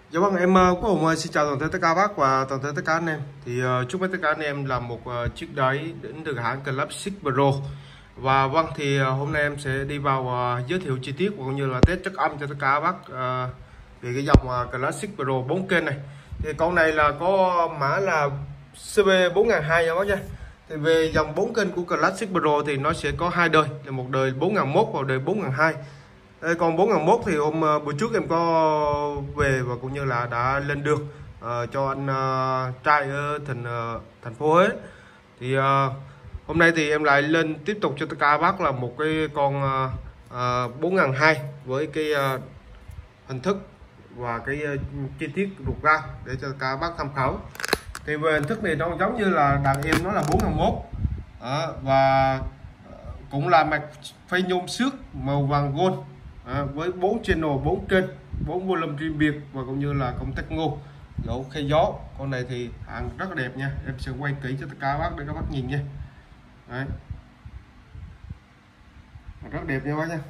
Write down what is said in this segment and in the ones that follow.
Dạ vâng, em có Hùng xin chào toàn thể tất cả bác và toàn thể tất cả anh em. Thì chúc tất cả anh em làm một chiếc đáy đến từ hãng Classic Pro. Và vâng, thì hôm nay em sẽ đi vào giới thiệu chi tiết cũng như là test chất âm cho tất cả bác về cái dòng Classic Pro 4 kênh này. Thì con này là có mã là CB4002 nha bác nha. Thì về dòng 4 kênh của Classic Pro thì nó sẽ có hai đời, là một đời 4001 và đời 4002. Còn 4001 thì hôm buổi trước em có về và cũng như là đã lên đường cho anh trai ở thành phố Huế. Thì hôm nay thì em lại lên tiếp tục cho tất cả bác là một cái con 4002 với cái hình thức và cái chi tiết ruột ra để cho cả bác tham khảo. Thì về hình thức này nó giống như là đàn em nó là 4001 và cũng là mạch phay nhôm xước màu vàng gold với 4 channel 4 kênh 4 volume riêng biệt và cũng như là công tắc ngô lỗ khe gió. Con này thì hàng rất là đẹp nha, em sẽ quay kỹ cho tất cả bác để các bác nhìn nha. Đấy, rất đẹp nha bác nha.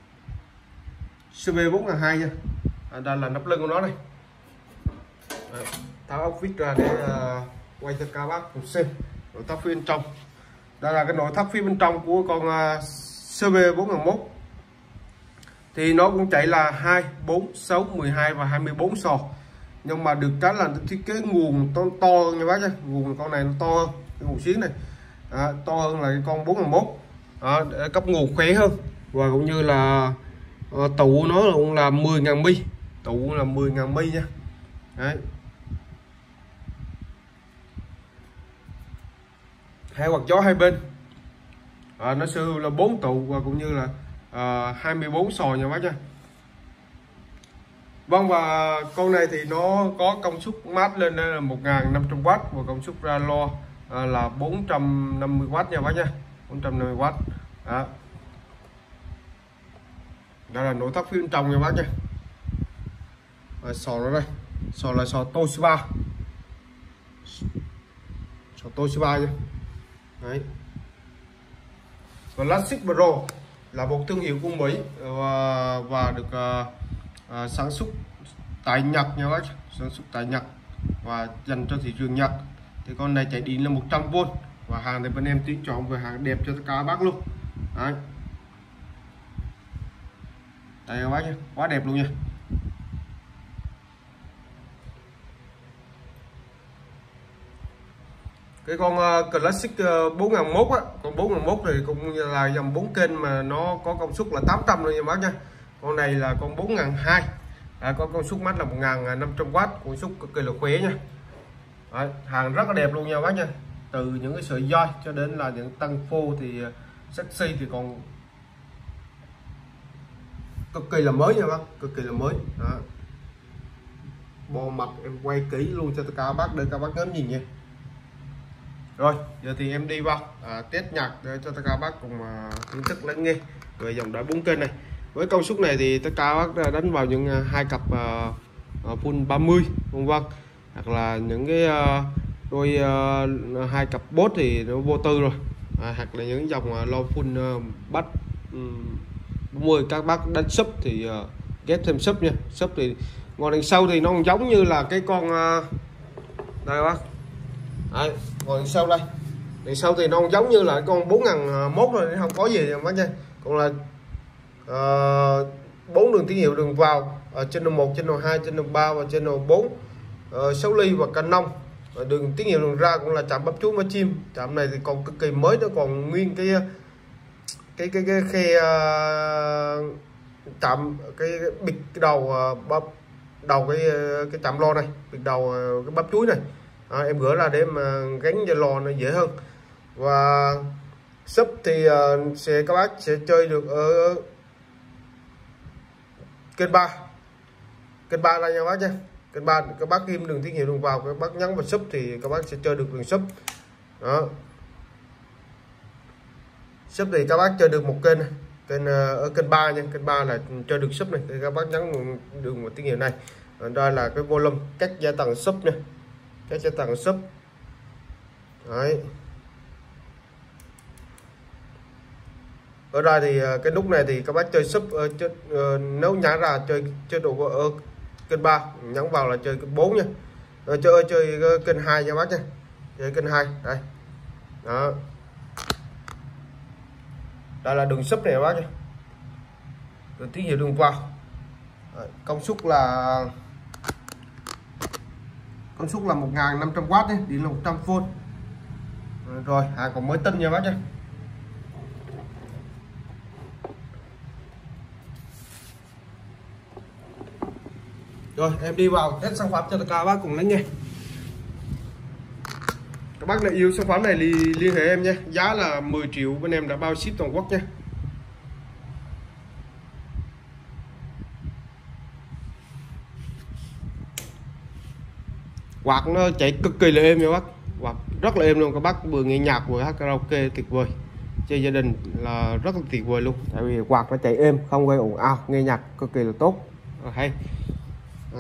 CB4002 nha. Đây là nắp lưng của nó này. Đấy, tháo ốc vít ra để quay cho các bác cùng xem nội thất phía bên trong. Đây là cái nội thất phía bên trong của con CB4001. Thì nó cũng chạy là 2, 4, 6, 12 và 24 sò. Nhưng mà được cái là thiết kế nguồn to hơn nha bác nha. Nguồn con này nó to hơn, cái nguồn xuyến này to hơn là cái con 4001 để cấp nguồn khỏe hơn. Và cũng như là tụ nó cũng là 10.000 mi, tụ là 10.000 mi nha. Đấy, hai quạt gió hai bên, nó sẽ là 4 tụ và cũng như là 24 sò nha bác nha. Vâng, và con này thì nó có công suất mát lên là 1500W và công suất ra lo là 450W nha bác nha, 450W. Đó, đây là nội thất phía bên trong nha bác nha. Sò nó đây, sò là sò Toshiba, sò Toshiba nha. Đấy, Classic Pro là một thương hiệu của Mỹ và được sản xuất tại Nhật nha bác, sản xuất tại Nhật và dành cho thị trường Nhật. Thì con này chạy điện là 100V và hàng thì bên em tuyển chọn về hàng đẹp cho tất cả bác luôn. Đấy, đây các bác nhé, quá đẹp luôn nha. Cái con Classic 4001 á, con 4001 thì cũng là dòng 4 kênh mà nó có công suất là 800 rồi nha bác nha. Con này là con 4002 có công suất mát là 1500W, công suất cực kỳ là khỏe nha. Đấy, hàng rất là đẹp luôn nha bác nha. Từ những cái sợi dây cho đến là những tăng phô thì sexy thì còn cực kỳ là mới nha bác, cực kỳ là mới. Đó, bo mặt em quay kỹ luôn cho tất cả các bác để các bác ngắm nhìn nha. Rồi giờ thì em đi vào test nhạc để cho tất cả bác cùng kiến thức lắng nghe về dòng đáy 4 kênh này. Với công suất này thì tất cả bác đánh vào những hai cặp full 30 vân vân, hoặc là những cái đôi hai cặp bốt thì nó vô tư rồi, hoặc là những dòng loa full bắt 40 các bác đánh sub thì ghép thêm sub nha. Sub thì ngồi đằng sau thì nó còn giống như là cái con đây bác. Đấy, ngồi đằng sau đây, đằng sau thì nó giống như là con 4001 rồi, không có gì bác nha. Còn là 4 đường tín hiệu đường vào channel 1, channel 2, channel 3 và channel 4, 6 ly và canon. Đường tín hiệu đường ra cũng là chạm bắp chuối má chim. Chạm này thì còn cực kỳ mới, nó còn nguyên cái khe chạm cái bịt cái đầu đầu cái chạm lo này, bịt đầu cái bắp chuối này. Em gỡ ra để mà gắn cho lò nó dễ hơn. Và sub thì các bác sẽ chơi được ở kênh 3, kênh 3 là nha bác nha. Kênh 3 các bác kim đường tín hiệu đường vào, các bác nhấn vào sub thì các bác sẽ chơi được đường sub. Đó, sub thì các bác chơi được một kênh, kênh ở kênh 3 nha. Kênh 3 là chơi được sub này thì các bác nhấn đường một tín hiệu này. Đây là cái volume cách gia tầng sub nha, cách gia tầng sub. Đấy, ở đây thì cái nút này thì các bác chơi sub nếu nhả ra chơi chế độ kênh 3, nhấn vào là chơi kênh 4 nha. Rồi chơi kênh 2 nha bác nha. Chơi kênh 2 đây. Đó. Đây là đường sub này bác nha. Rồi tín hiệu đường vào. Đấy, công suất là 1500W nhé, điện là 100V. Rồi hàng còn mới tinh nha bác nha. Rồi em đi vào test sản phẩm cho tất cả bác cùng lắng nghe. Các bác nào yêu sản phẩm này liên hệ em nha. Giá là 10 triệu, bên em đã bao ship toàn quốc nha. Quạt nó chạy cực kỳ là êm nha bác, quạt rất là êm luôn. Các bác vừa nghe nhạc vừa hát karaoke tuyệt vời, chơi gia đình là rất là tuyệt vời luôn. Tại vì quạt nó chạy êm, không gây ồn ào, nghe nhạc cực kỳ là tốt, hay. Đó.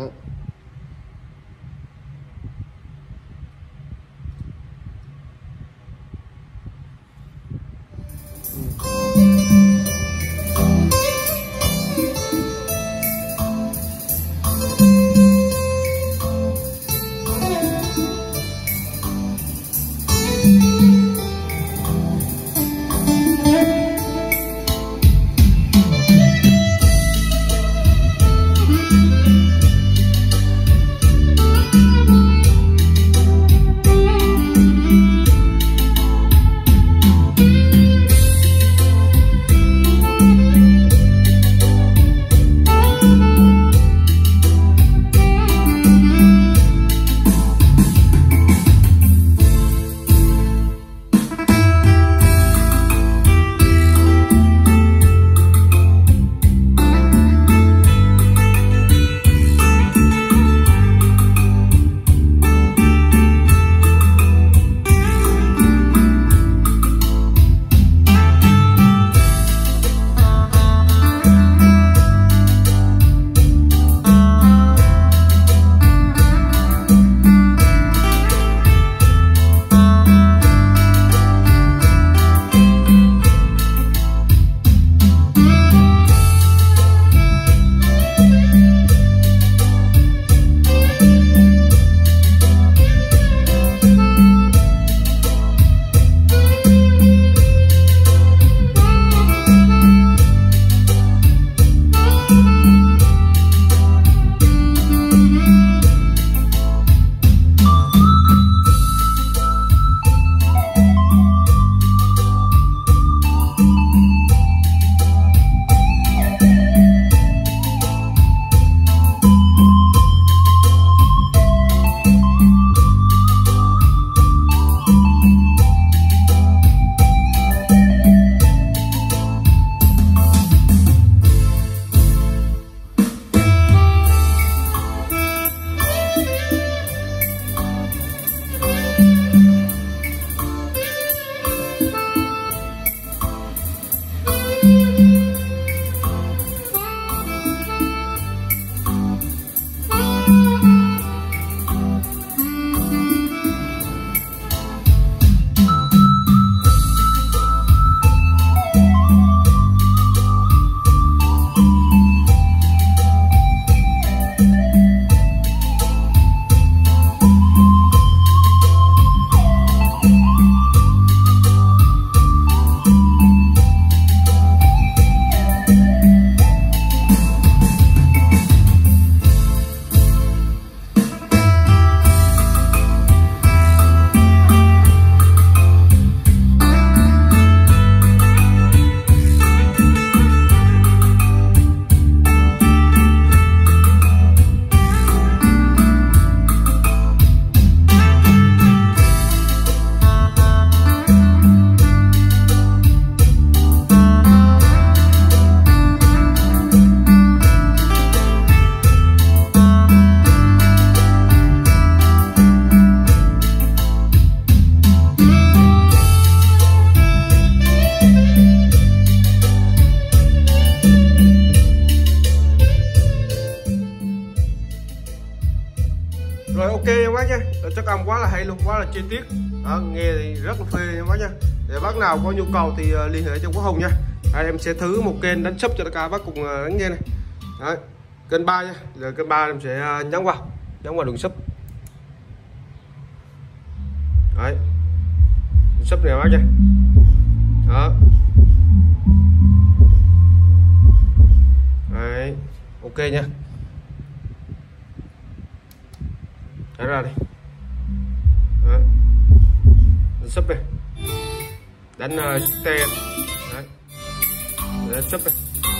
Rồi ok em bác nha, chất âm quá là hay luôn, quá là chi tiết. Đó, nghe thì rất là phê em bác nha. Để bác nào có nhu cầu thì liên hệ cho Quốc Hùng nha. Em sẽ thử một kênh đánh sub cho tất cả bác cùng lắng nghe này. Đấy. kênh 3 nha. Giờ kênh 3 em sẽ nhấn vào đường sub. Đấy, đường sub này bác nha. Đó. Đấy, ok nha. Đánh ra đi. Đó. Đánh sub đi. Đánh T. Đấy. Đánh sub đi.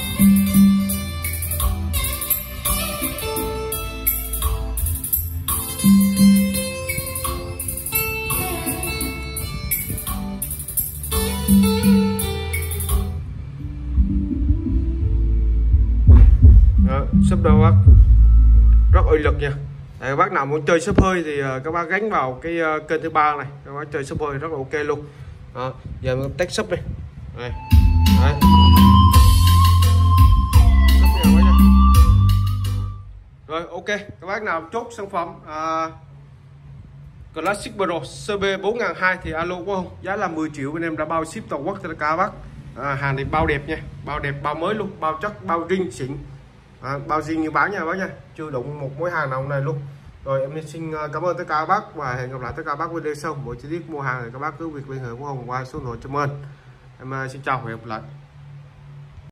Đó, sub đâu bác, rất uy lực nha. Các bác nào muốn chơi sub hơi thì các bác gánh vào cái kênh thứ 3 này, các bác chơi sub hơi rất là ok luôn. Đó, giờ mình test sub đi. Đây. Đấy. Sub nha. Rồi ok, các bác nào chốt sản phẩm Classic Pro CB4002 thì alo có không? Giá là 10 triệu, bên em đã bao ship toàn quốc cho các bác. Hàng thì bao đẹp nha, bao đẹp, bao mới luôn, bao chất, bao riêng xịn. Bao riêng như bán nha bác nha, chưa đụng một mối hàng nào hôm nay luôn. Rồi em xin cảm ơn tất cả các bác và hẹn gặp lại tất cả các bác video sau. Mỗi chi tiết mua hàng thì các bác cứ việc liên hệ của Hồng qua số điện thoại cho mình. Em xin chào và hẹn gặp lại.